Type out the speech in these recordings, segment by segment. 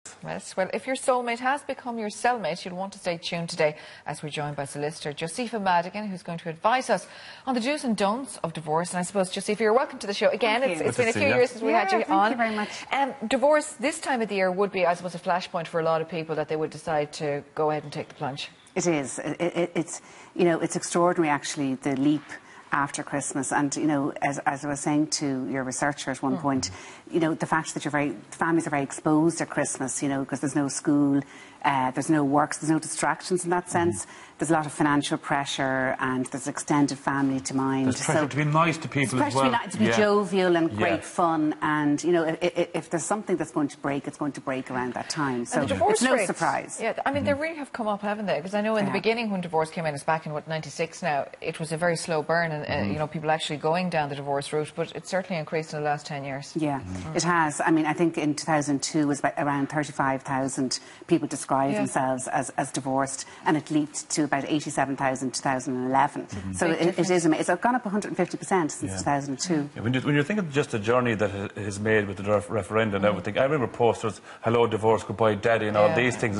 Yes, well, if your soulmate has become your cellmate, you'll want to stay tuned today as we're joined by solicitor Josepha Madigan, who's going to advise us on the do's and don'ts of divorce. And I suppose, Josepha, you're welcome to the show again. It's been a few years since we had you on. Thank you very much. Divorce this time of the year would be, I suppose, a flashpoint for a lot of people that they would decide to go ahead and take the plunge. It is. It's, you know, it's extraordinary, actually, the leap after Christmas. And, you know, as I was saying to your researcher at one point, you know, the fact that families are very exposed at Christmas, you know, because there's no school, there's no work, so there's no distractions in that sense. There's a lot of financial pressure and there's extended family to mind. There's pressure to be nice to people as well. To be jovial and great fun. And, you know, if there's something that's going to break, it's going to break around that time. So it's no surprise. Yeah, I mean, they really have come up, haven't they? Because I know in the beginning when divorce came in, it's back in, what, 96 now, it was a very slow burn and, you know, people actually going down the divorce route, but it's certainly increased in the last 10 years. Yeah, it has. I mean, I think in 2002 it was around 35,000 people described themselves as divorced, and it leaped to about 87,000 in 2011. So it is amazing. It's gone up 150% since 2002. Yeah, when you think of just the journey that is made with the referendum and everything, I remember posters, hello divorce, goodbye daddy, and all these things.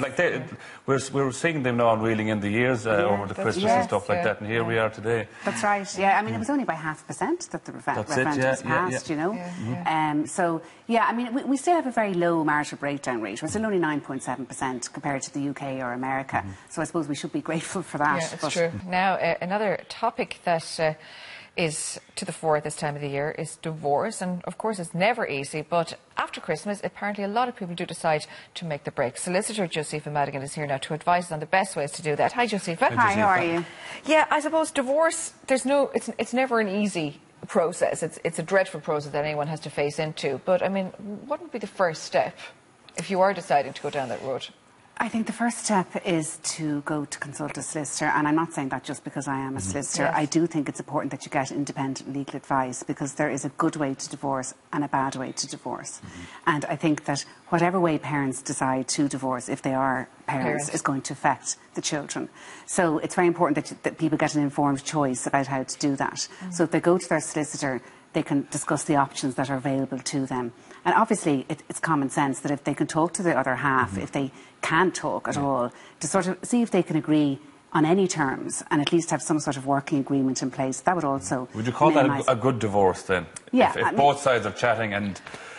We're seeing them now unreeling in the years over the Christmas and stuff like that, and here we are today. That's right, yeah. I mean, it was only by 0.5% that the referendum was passed, you know. So, yeah, I mean, we still have a very low marital breakdown rate. We're still only 9.7% compared to the UK or America. So I suppose we should be grateful for that. Yeah, it's true. Now, another topic that is to the fore at this time of the year is divorce. And, of course, it's never easy. But after Christmas, apparently a lot of people do decide to make the break. Solicitor Josepha Madigan is here now to advise us on the best ways to do that. Hi, Josepha. Hi, how are you? Yeah, I suppose divorce, it's never an easy process. It's a dreadful process that anyone has to face into. But, I mean, what would be the first step if you are deciding to go down that road? I think the first step is to go to consult a solicitor, and I'm not saying that just because I am a solicitor. I do think it's important that you get independent legal advice, because there is a good way to divorce and a bad way to divorce. And I think that whatever way parents decide to divorce, if they are parents, is going to affect the children. So it's very important that people get an informed choice about how to do that. So if they go to their solicitor, they can discuss the options that are available to them. And obviously, it's common sense that if they can talk to the other half, if they can't talk at all, to sort of see if they can agree on any terms and at least have some sort of working agreement in place. That would also Would you call that a good divorce then? Yeah. If both sides are chatting and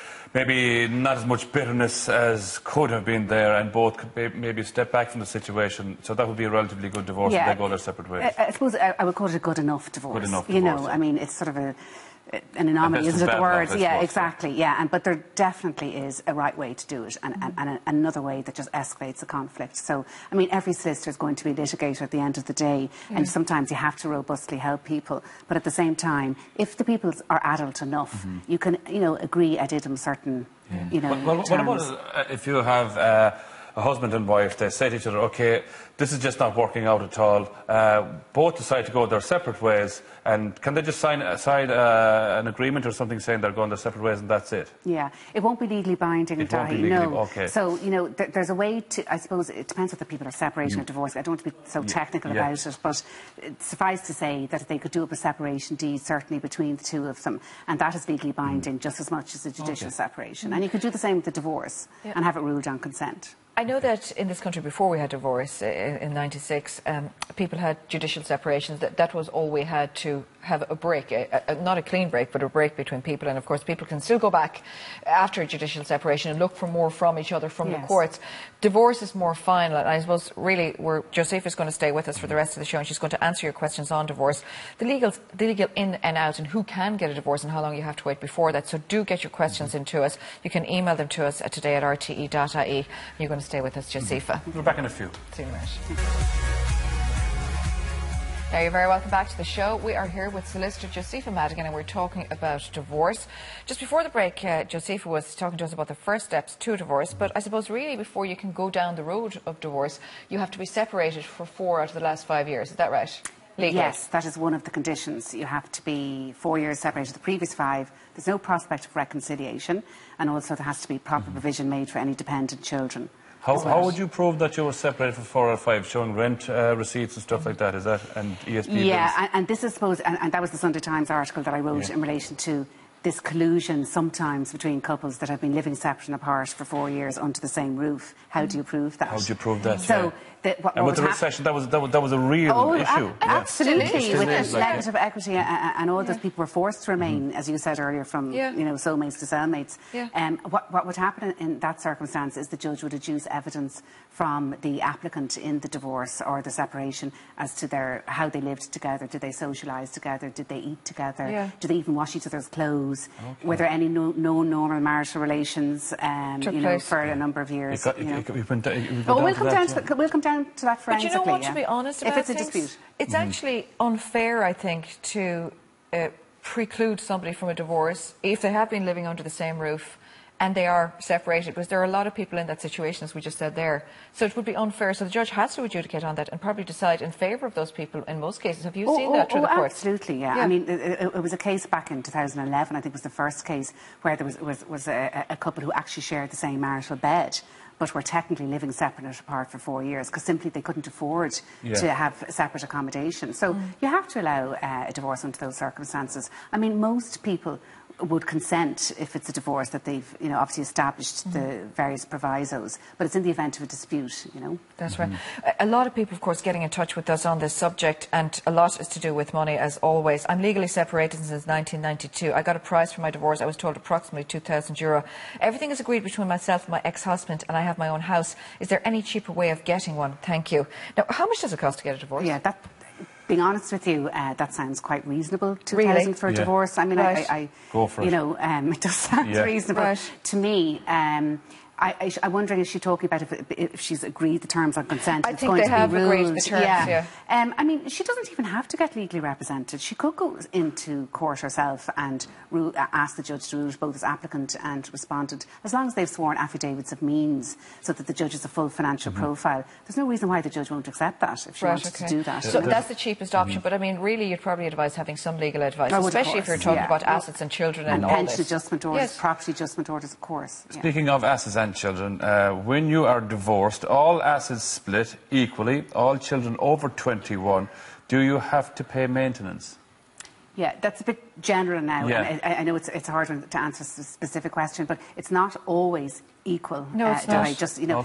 maybe not as much bitterness as could have been there, and both could maybe step back from the situation, so that would be a relatively good divorce if they go their separate ways. I suppose I would call it a good enough divorce. Good enough divorce. You know, I mean, it's sort of an anomaly, isn't it, the words? Yeah, exactly, yeah. But there definitely is a right way to do it, and another way that just escalates the conflict. So, I mean, every solicitor is going to be a litigator at the end of the day, and sometimes you have to robustly help people. But at the same time, if the people are adult enough, you can, you know, agree ad idem certain, you know, what about if you have a husband and wife, they say to each other, OK, this is just not working out at all. Both decide to go their separate ways, and can they just sign an agreement or something saying they're going their separate ways and that's it? Yeah, it won't be legally binding. It won't be legally, okay. So, you know, there's a way to, I suppose, it depends whether people are separating or divorcing. I don't want to be so technical about it, but suffice to say that they could do up a separation deed, certainly between the two of them, and that is legally binding just as much as a judicial separation. And you could do the same with the divorce and have it ruled on consent. I know that in this country, before we had divorce in '96, people had judicial separations. That was all we had to have a break, not a clean break, but a break between people. And of course, people can still go back after a judicial separation and look for more from each other from the courts. Divorce is more final. And I suppose really, Josepha is going to stay with us for the rest of the show, and she's going to answer your questions on divorce, the legal in and out, and who can get a divorce and how long you have to wait before that. So do get your questions into us. You can email them to us today@rte.ie. You're going to stay with us, Josepha. We're back in a few. See you in a minute. Now, you're very welcome back to the show. We are here with solicitor Josepha Madigan, and we're talking about divorce. Just before the break, Josepha was talking to us about the first steps to divorce, but I suppose really before you can go down the road of divorce, you have to be separated for 4 out of the last 5 years. Is that right? Legally? Yes, that is one of the conditions. You have to be 4 years separated the previous 5. There's no prospect of reconciliation, and also there has to be proper provision made for any dependent children. How would you prove that you were separated for 4 or 5, showing rent receipts and stuff like that? Is that and ESP bills? Yeah, and this is, suppose, and that was the Sunday Times article that I wrote in relation to this collusion sometimes between couples that have been living separate and apart for 4 years under the same roof. How do you prove that? How do you prove that? So, and with the recession, that was a real issue. Absolutely, Yeah. with It is, the negative equity and all those people were forced to remain, as you said earlier, from soulmates to cellmates. What would happen in that circumstance is the judge would adduce evidence from the applicant in the divorce or the separation as to how they lived together. Did they socialise together? Did they eat together? Did they even wash each other's clothes? Were there any no normal marital relations? For a number of years. We'll come down to that forensically. But you know what, to be honest about if it's a dispute. It's actually unfair, I think, to preclude somebody from a divorce if they have been living under the same roof and they are separated, because there are a lot of people in that situation, as we just said there. So it would be unfair. So the judge has to adjudicate on that and probably decide in favour of those people in most cases. Have you seen that through the courts? Absolutely, yeah. I mean, it was a case back in 2011, I think it was the first case, where there was a couple who actually shared the same marital bed, but were technically living separate and apart for 4 years because simply they couldn't afford to have separate accommodation. So you have to allow a divorce under those circumstances. I mean, most people would consent if it's a divorce that they've, obviously established the various provisos, but it's in the event of a dispute, That's right. A lot of people, of course, getting in touch with us on this subject, and a lot is to do with money, as always. I'm legally separated since 1992. I got a price for my divorce. I was told approximately €2,000. Everything is agreed between myself and my ex-husband, and I have my own house. Is there any cheaper way of getting one? Thank you. Now, how much does it cost to get a divorce? Yeah, being honest with you, that sounds quite reasonable. 2,000 for a divorce. I mean, I go for it. It does sound reasonable to me. I'm wondering, is she talking about if she's agreed the terms on consent? I think they have agreed the terms, I mean, she doesn't even have to get legally represented. She could go into court herself and ask the judge to rule both as applicant and respondent, as long as they've sworn affidavits of means, so that the judge has a full financial profile. There's no reason why the judge won't accept that if she wanted to do that. So that's the cheapest option, but I mean, really, you'd probably advise having some legal advice, especially if you're talking about assets and children and all pension this. adjustment orders, property adjustment orders, of course. Speaking of assets and children, when you are divorced, all assets split equally, all children over 21, do you have to pay maintenance? Yeah, that's a bit general now. Yeah. And I know it's hard to answer a specific question, but it's not always equal. No, it's not. Just, the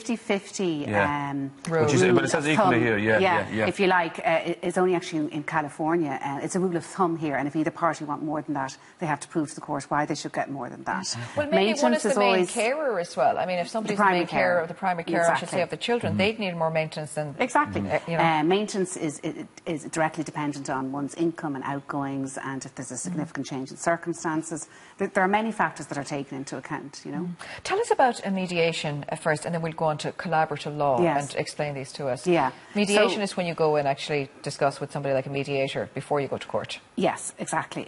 50-50 rule. But it says equally here, if you like, it's only actually in California. It's a rule of thumb here, and if either party want more than that, they have to prove to the court why they should get more than that. Well, maybe one is the main carer as well. I mean, if somebody's the main carer of the primary carer, I should say, of the children, they'd need more maintenance than... Exactly. Maintenance is directly dependent on one's income and outgoings, and if there's a significant change in circumstances. There are many factors that are taken into account, Tell us about a mediation first, and then we'll go on to collaborative law and explain these to us. Mediation is when you go and actually discuss with somebody like a mediator before you go to court. Yes, exactly.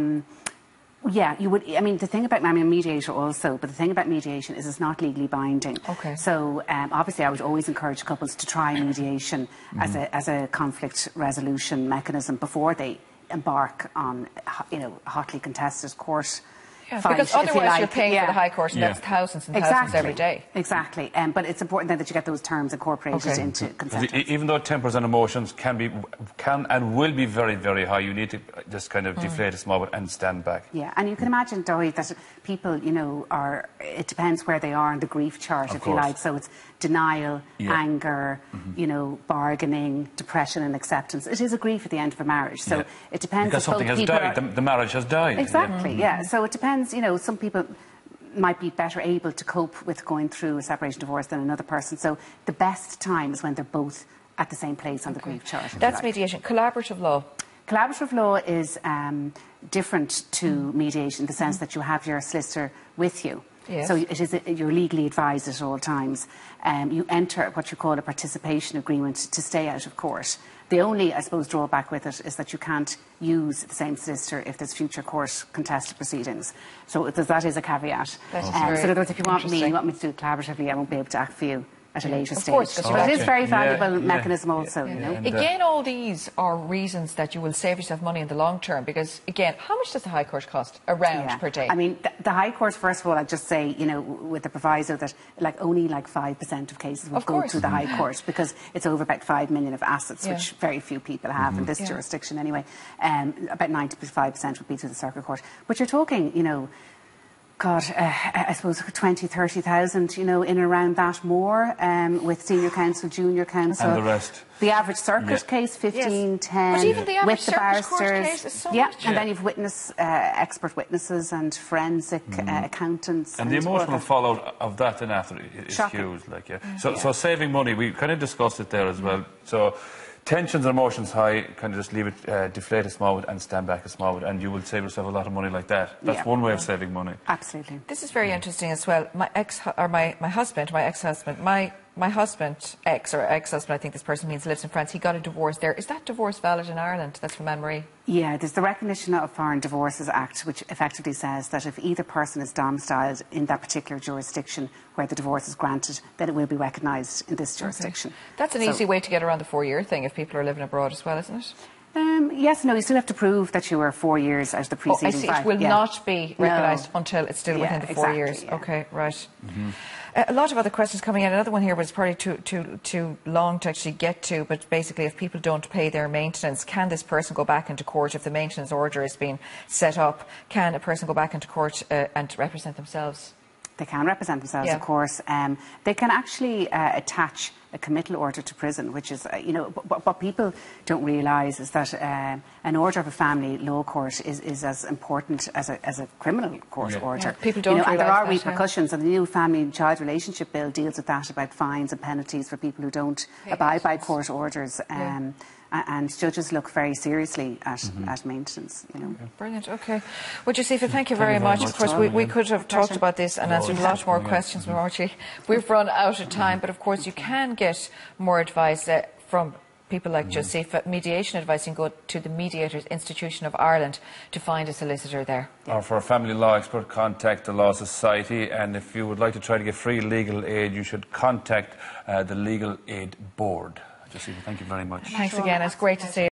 You would. I mean, the thing about a mediator also, but the thing about mediation is it's not legally binding. Okay. So obviously, I would always encourage couples to try mediation as a conflict resolution mechanism before they embark on, hotly contested court. Fight, because otherwise you're paying for the High Court, and that's thousands and thousands every day. Exactly. But it's important then that you get those terms incorporated into consent. Even though tempers and emotions can and will be very, very high, you need to just kind of deflate a small bit and stand back. Yeah, and you can imagine, Dory, that people, it depends where they are on the grief chart, if you like. So it's denial, anger, bargaining, depression and acceptance. It is a grief at the end of a marriage. So it depends. Because something has died, the marriage has died. Exactly, So it depends, some people might be better able to cope with going through a separation divorce than another person. So the best time is when they're both at the same place on the grief chart. That's mediation. Collaborative law. Collaborative law is different to mediation in the sense that you have your solicitor with you. Yes. So you're legally advised at all times. You enter what you call a participation agreement to stay out of court. The only, I suppose, drawback with it is that you can't use the same solicitor if there's future court contested proceedings. So that is a caveat. So in other words, if you want me to do it collaboratively, I won't be able to act for you at a later stage. course, 'cause But it is a very valuable Yeah. mechanism also, you know. And, Again, all these are reasons that you will save yourself money in the long term because, again, how much does the High Court cost around per day? I mean, the High Court, first of all, I'd just say, you know, with the proviso that only 5% of cases will go to the High Court because it's over about 5 million of assets, which very few people have in this jurisdiction anyway. About 95% would be to the Circuit Court. But you're talking, you know, God, I suppose 20, 30,000, you know, in and around that more, with senior counsel, junior counsel. And the rest. The average circuit case, 15, 10. But even the average with the circuit court barristers. case is so yeah, much. and then you've expert witnesses and forensic accountants. And the emotional fallout of that then after is huge. Like, So saving money, we kind of discussed it there as well. So tensions and emotions high, kind of just leave it, deflate a small bit and stand back a small bit, and you will save yourself a lot of money like that. That's one way of saving money. Absolutely. This is very interesting as well. My ex-husband, my husband, ex-husband, I think this person means, lives in France. He got a divorce there. Is that divorce valid in Ireland? That's from Anne-Marie. Yeah, there's the Recognition of Foreign Divorces Act, which effectively says that if either person is domiciled in that particular jurisdiction where the divorce is granted, then it will be recognised in this jurisdiction. That's an easy way to get around the 4-year thing if people are living abroad as well, isn't it? Yes, no, you still have to prove that you were 4 years out of the preceding 5. I see. It will not be recognised until it's still within the 4 years. Yeah. Okay, right. A lot of other questions coming in. Another one here was probably too long to actually get to, but basically if people don't pay their maintenance, can this person go back into court if the maintenance order has been set up? Can a person go back into court and represent themselves? They can represent themselves, of course. They can actually attach a committal order to prison, which is, you know, what people don't realise is that an order of a family law court is as important as a criminal court order. Yeah. People don't realise and there are that, repercussions, and the new Family and Child Relationship Bill deals with that, about fines and penalties for people who don't abide by court orders. And judges look very seriously at maintenance, you know. Brilliant, okay. Well, Josepha, thank you very much. Of course, we could have talked about this and answered a lot more questions, but actually we've run out of time. But of course, you can get more advice from people like Josepha. Mediation advice, you can go to the Mediators Institution of Ireland to find a solicitor there. Or for a family law expert, contact the Law Society. And if you would like to try to get free legal aid, you should contact the Legal Aid Board. Josepha, thank you very much. Thanks again. It's great to see you.